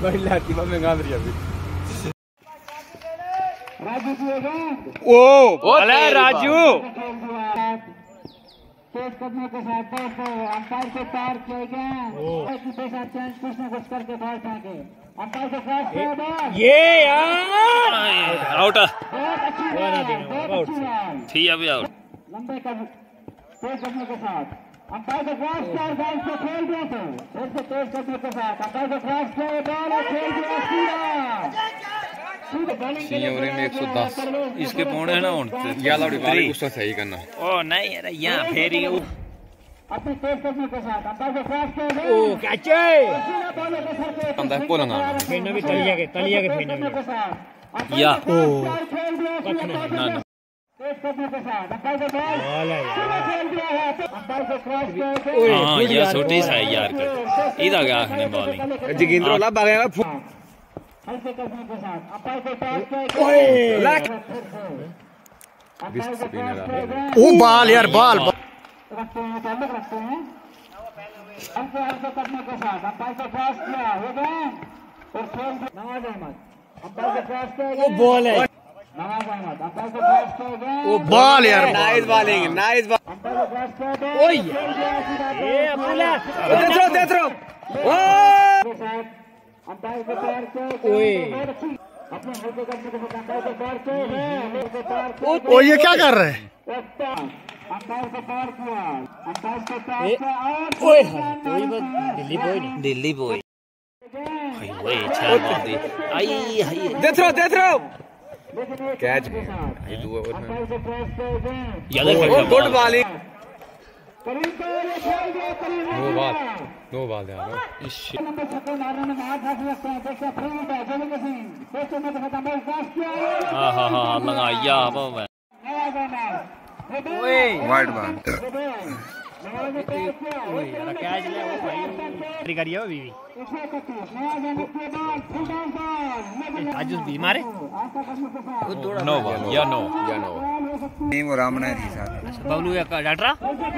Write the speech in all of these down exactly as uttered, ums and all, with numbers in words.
बड़ी लाती मैं गांध रही अभी। ओ अरे राजू तेज करने के साथ दोस्तों अंपायर को पार किया गया के साथ चेंज कुछ न कुछ करके बाहर फेंके अंपायर को क्रॉस किया बॉल ये यार आउट बहुत अच्छी बॉल थी अभी आउट लंबे का तेज करने के साथ अंपायर को क्रॉस किया बॉल से खेल दिया तो फिर से तेज करने के साथ अंपायर को क्रॉस किया बॉल और खेल दिया सीधा सीनियर में एक सौ दस इसके पौने ना गुस्सा सही करना। ओ नहीं यार यहाँ फेरी अपने तेज करने के साथ अंपायर को क्रॉस किया ओ कैचे अंदर को लगा फेना भी तलिया के तलिया के फेना भी या ओ ना ना तेज करने के साथ अंपायर को बॉल खेल दिया है अंपायर को क्रॉस किया हां ये छोटी सा है यार कर इधर गया है बॉलिंग जोगिंद्र ला भागेगा हल्के करने के साथ अंपायर को टॉस किया ओए ओ बॉल यार बॉल रखते हैं ताल्लुक रखते हैं हल्के हल्के करने के साथ अंपायर को टॉस किया हो गया और खेल नवाज अहमद अंपायर को टॉस किया ओ बॉल है नवाज अहमद अंपायर को टॉस किया ओ बॉल यार nice bowling nice ball umpire को टॉस किया ओए ये अब्दुल्ला देख रहो देख रहो ओ अंपायर को पार किया ओए अपने हल्के करने के साथ अंपायर को पार किया ओ ये क्या कर रहे हैं अंपायर को पार किया अंपायर को पार किया और ओए कोई बात Delhi boy Delhi boy hi ओए अच्छा बात है आई हाय देख रहो देख रहो कैच ये दो ओवर में अंपायर को क्रॉस किया ये देख गुड बॉलिंग करीब खेल दिया करीब नो बॉल नो बॉल यार नंबर छक्का मारने में हाथ हाथ लगते हैं देखिए फ्री हिट है जोगिंद्र सिंह देखते हैं तो अंपायर क्रॉस किया हां हां हां लगा या अब मैं ओए वाइड बॉल ओए यार कैच ले ओ भाई ट्री करियो बीवी आज उस बीमार है नो बॉल या नो या नो नहीं वो रामना है साथ बबलू या डाटरा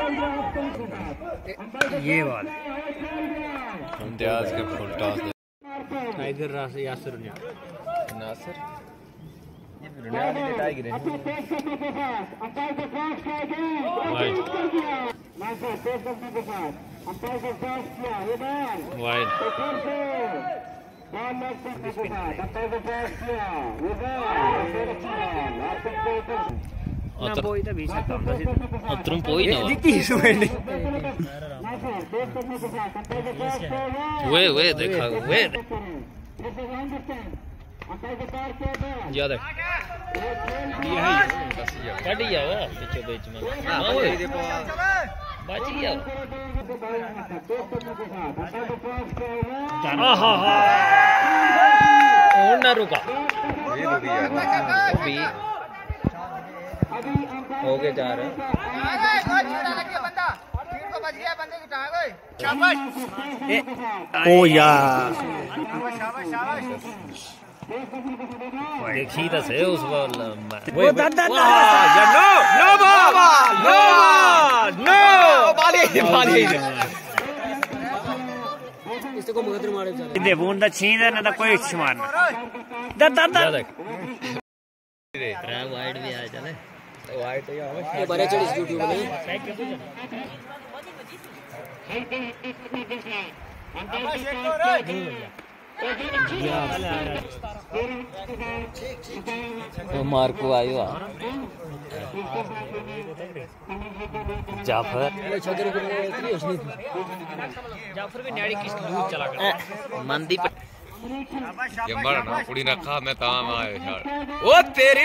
ये बात इम्तियाज के फुल टॉस टाइगर रास यासिर ने नासिर ये दुनिया में टाइगर है अंपायर को क्रॉस किया वाइड नासिर तेज करने के साथ अंपायर को क्रॉस किया ये बॉल वाइड फिर से बॉल लॉक करने के साथ अंपायर को क्रॉस किया ये बॉल फिर अच्छी बॉल आप सकते हो अतर पोई तो बीच में अतरम पोई ना दिखती है इसमें नासिर तेज करने के साथ अंपायर को क्रॉस किया वे वे देखा वे अंपायर को पार किया ज्यादा ये है कट गया वो पीछे बीच में हां वो बच गया हां हां हां और ना रुका ये हो गया भी हो गए जा रहे ओ यार देखी तो सही उस बॉल वो दादा या no no ball no no बाली बाली इसको मुकद्दर मारे जा दे बूंदा छीन ना तो कोई मारना दादा दादा ट्राई वाइड भी आ चले वाइड तो ये बड़े चढ़ इस यूट्यूब में मार्को आयो जाफर जाफर भी न्याड़ी किस दूर चला गया मंदी ये मरना कुड़ी रखा मैं काम आए यार ओ तेरी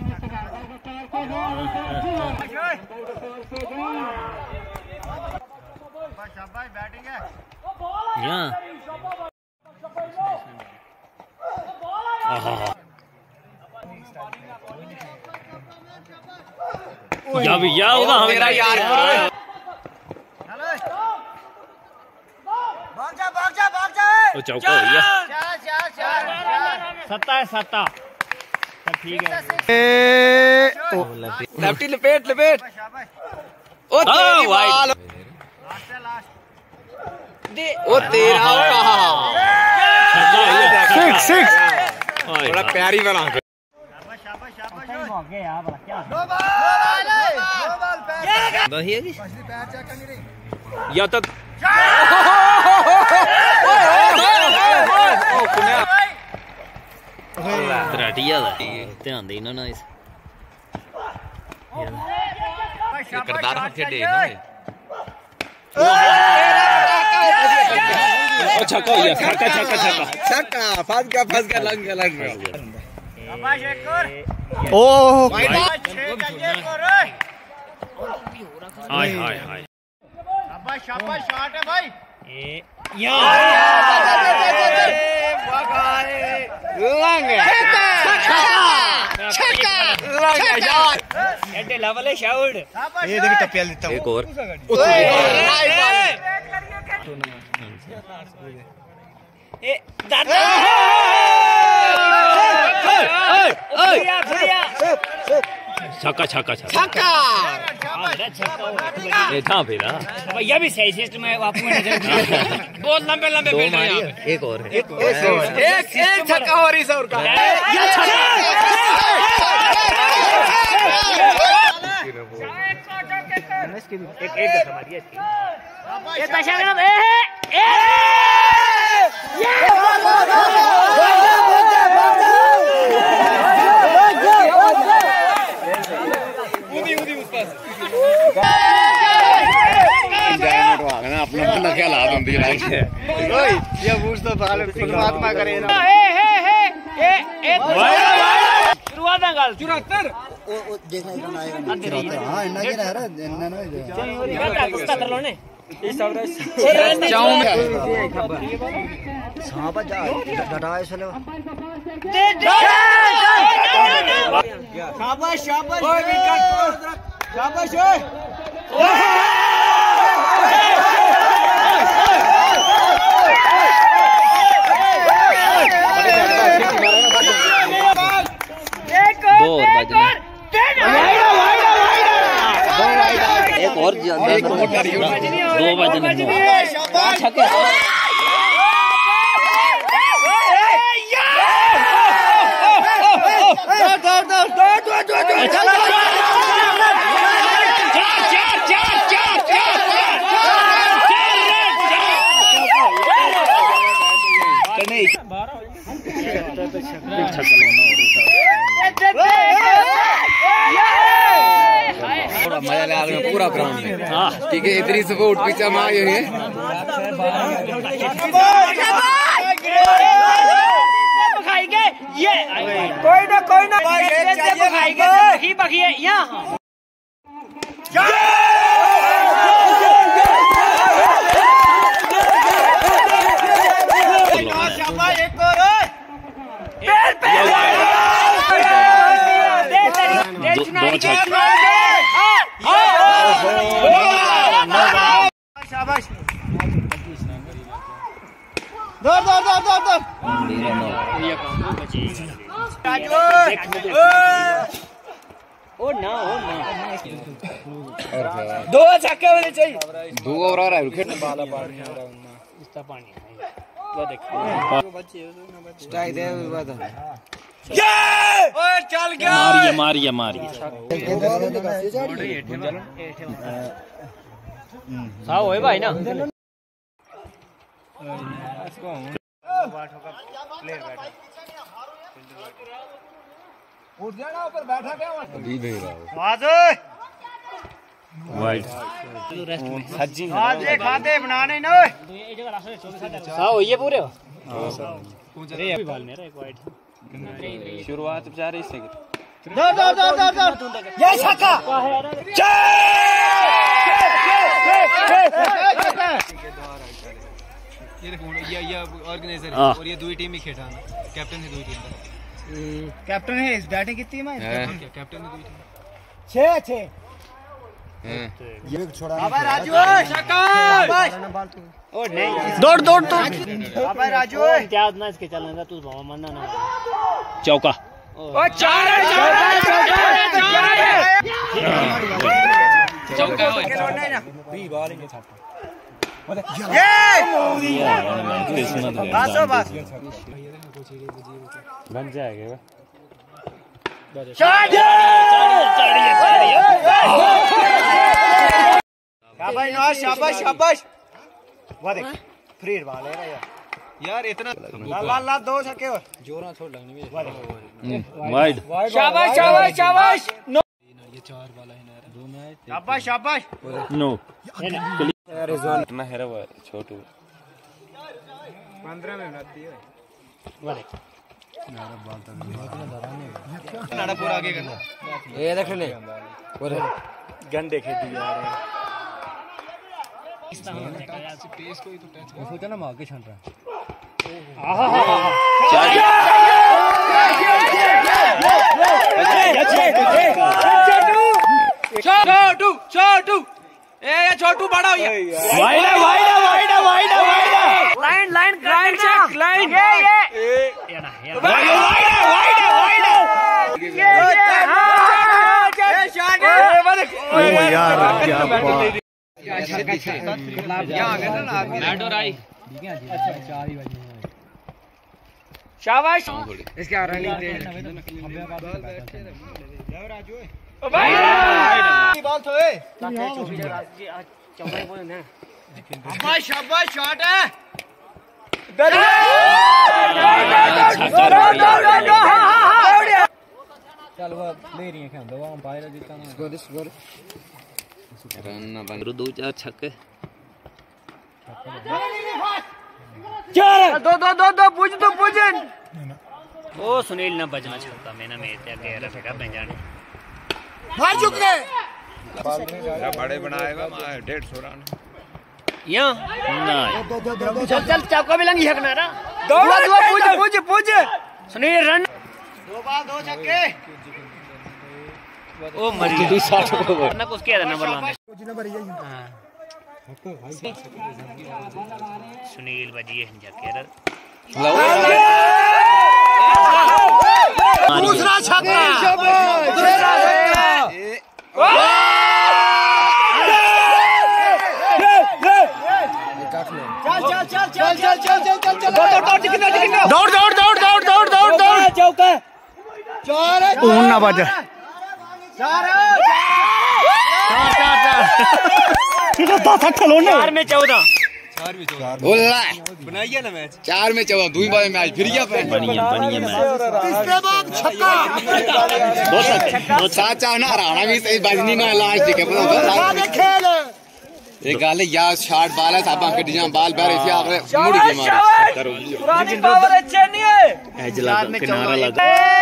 शाबाश बैटिंग है यहां या भी या होगा मेरा यार भाग जा भाग जा भाग जा वो चौका हो गया चार चार चार सत्ता है सत्ता ठीक है लेफ्टी लपेट लपेट ओ तेरी बॉल लास्ट लास्ट ओ तेरा सिक्स सिक्स बड़ा प्यारी बना के या तो तराटिया दा ध्यान देना ना इस करदार खेडे ना छक्का हो गया छक्का छक्का छक्का छक्का फंस गया फंस गया लग गया लग गया ओ हाय हाय हाय शाबाश शाबाश शॉट है भाई या लंग छक्का लंग यार एडे लेवल है शाउट ये देख टप्पल देता हूं एक और ए दादा छक्का छक्का छक्का ये था फिर भैया भी सही सिस्टम है बापू ने बहुत लंबे लंबे दो मारी एक और एक एक एक छक्का और इस और का ये छक्का एक एक हमारी है ये दशकरम ए ए अपना बंदा क्या हालात होंदी है ओए ये बूस्ट तो पहले परमात्मा करे ना ए ए ए ए शुरुआत ना गल चौहत्तर ओ देखना ही आएगा चौहत्तर हां इन्ना के रह रहा इन्ना ना सत्तर लो ने इस सब चाऊ में सांप जा डटा इसले शाबाश शाबाश ओए विकेट शाबाश ओए दो और बजने एक और दो बजने छक्के मजा ले आ गया पूरा ग्राउंड में ठीक है इतनी सपोर्ट पीछे में आई हुई है ये कोई ना कोई ना बखी बखी है यहाँ शाबाश दौड़ दौड़ दौड़ दौड़ दौड़ ओ ना ओ ना दो छक्के होने चाहिए दो ओवर आ रहा है खेलने वाला पानी इसका पानी वो देखो स्ट्राइक दे बात ये ओए चल गया मारिए मारिए मारिए साव होए भाई ना उठ जाना ऊपर बैठा क्या अभी नहीं रहा वाइड सज्जी आज ये खाते बनाने ना साव ये पूरे हो रे अभी बाल मेरा एक वाइड शुरुआत बेचारे इससे दौड़ दौड़ दौड़ दौड़ दौड़ ये छक्का ये ये ये ऑर्गेनाइजर है और ये दूसरी टीम ही खेटा कैप्टन है दूसरी टीम कैप्टन है इस बैटिंग कितनी है कैप्टन है दूसरी टीम छह छह ये छोड़ा अबे राजू छक्का ओ नहीं दौड़ दौड़ दौड़ अबे राजू क्या ना इसके चलने का तू बाबा मरना ना चौका ओ चार चौका ना बी बॉलिंग के छक्का बस बस बन जाएगा शाबाश नवाज शाबाश शाबाश वाह देख फ्री बॉल है यार यार इतना ला ला ला दो छक्के और जोरा थोड़ा लगनी में वाइड शाबाश शाबाश शाबाश नो ये चार वाला है ना दो मैच शाबाश शाबाश नो इतना है वो छोटू पंद्रह में बनाती है नाड़ा पूरा आगे करना ये देख ले पूरे गंदे खेती जा रहे हैं पेस कोई तो टच सोचा ना मार के छान रहा छोटू छोटू ए छोटू बड़ा हो गया वाइड है वाइड है वाइड है वाइड है वाइड है line line line check line ये ये ये ना ये वाइड है वाइड है वाइड है ये ये शॉट ओ यार क्या बात यहां गया ना आदमी बैट और आई चार ही बजे शाबाश इसके रनिंग तेज जाओ राजू ओ भाई बॉल तो ए चौबे बोल ना शाबाश शाबाश शॉट है चल वो ले रही है खेल वो अंपायर जीता ना स्कोर स्कोर रन ना बन दो चार छक्के चार दो दो दो दो पूछ दो पूछ ओ सुनील ना बजना छक्का मैंने मेरे ते आगे रहा बेटा बन जाने मार चुक गए बड़े बनाएगा डेढ़ सौ रन या ना चल चल चौका भी लंगी हकना ना दो दो पूछ पूछ पूछ सुनील रन दो बाल दो छक्के ओ मरी दो साठ को ना कुछ किया था नंबर लाने हां सुनील बजी है जाके दूसरा छक्का चल चल चल चल चल चल चल चल दौड़ दौड़ कितना कितना दौड़ दौड़ दौड़ दौड़ दौड़ दौड़ दौड़ चौका चार कौन ना बजा चार चार चार चार दस खेलो ना चार में चौदह चार में चौदह बोला बनाइए ना मैच चार में चौदह दुई बार मैच फिर गया पे बनिए बनिए मैच इसके बाद छक्का दो छक्के दो चाचा ना राणा भी सही बजनी ना लास्ट के पता आगे खेल एक गाल या शॉट बाल है साबा कटियां बाल बारे से आगे मुड़ के मार करो पुरानी पावर अच्छे नहीं है एज लगा किनारा लगा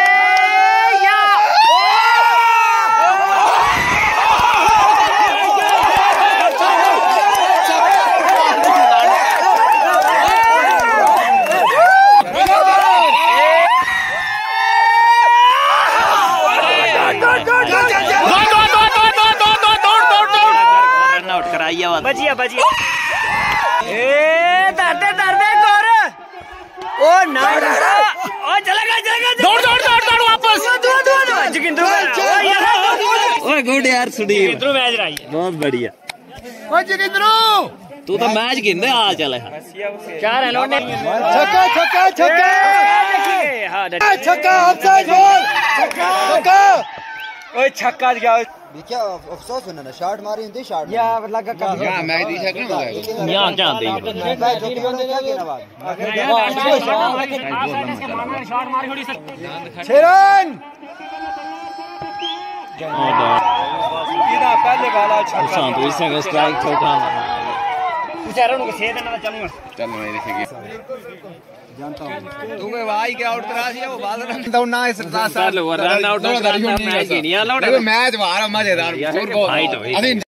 बजिया बजिया ए दर्दे दर्दे कर ओ ना ओ चलेगा चलेगा दौड़ दौड़ दौड़ दौड़ वापस दो दो दो जिगिंद्रू ओए गुड यार सुनील जिगिंद्रू मैच रही है बहुत बढ़िया ओ जिगिंद्रू तू तो मैच गिनदे आ चले चार है लौटने छक्का छक्का छक्का हां छक्का ऑफसाइड गोल छक्का छक्का ओए छक्का क्या क्या अफसोस होना ना शॉट मारी हिंदी शॉट या लगा कर हां मैच दी सकना होगा यहां क्या दे छेरन सीधा पहले वाला छक्का शांत हुई से स्ट्राइक ठोका बेचारों को छेद ना चलूंगा चल मैं देखेंगे जानता हूं तू के भाई के आउट करा दिया वो बाल रन दौड़ना है सरदार रन आउट मैच नहीं अलाउड मैच बाहर मजेदार फाइट हुई